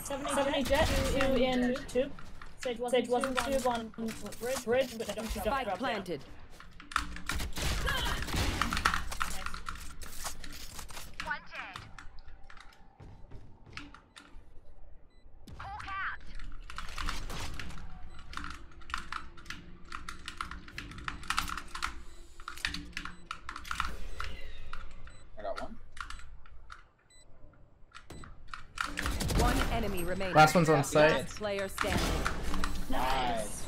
70 jet, 2 in tube. Sage wasn't tube on bridge, but I don't Spike planted. One dead. Hawk out. I got one. One enemy remaining. Last one's on site. Last player standing. Nice.